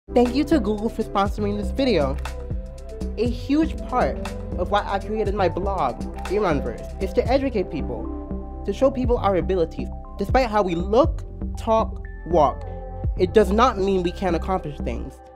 Thank you to Google for sponsoring this video. A huge part of why I created my blog, Iranverse, is to educate people, to show people our abilities. Despite how we look, talk, walk, it does not mean we can't accomplish things.